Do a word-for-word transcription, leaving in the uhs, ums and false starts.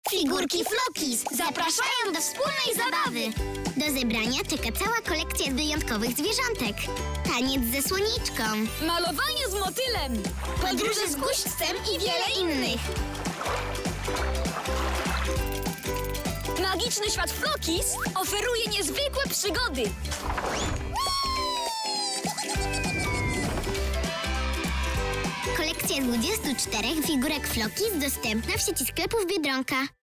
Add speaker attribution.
Speaker 1: Figurki Flokis zapraszają do wspólnej zabawy. Do zebrania czeka cała kolekcja wyjątkowych zwierzątek. Taniec ze słoniczką,
Speaker 2: malowanie z motylem,
Speaker 1: podróże z guźcem i wiele innych.
Speaker 2: Magiczny świat Flokis oferuje niezwykłe przygody.
Speaker 1: Kolekcja dwudziestu czterech figurek Flokis dostępna w sieci sklepów Biedronka.